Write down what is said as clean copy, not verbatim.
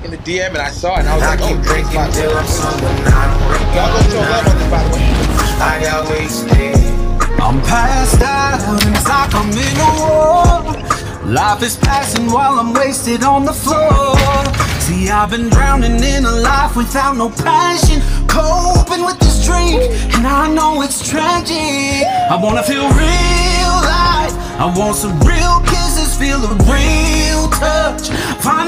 in the DM and I saw it and I was I like, oh, keep Drake's breaking my till dude. I'm sober now. Y'all go show love on this, by the way. I got wasted. I'm passed out and it's like I'm in a war. Life is passing while I'm wasted on the floor. See, I've been drowning in a life without no passion, coping with this drink, and I know it's tragic. I wanna feel real life, I want some real kisses, feel a real touch. Find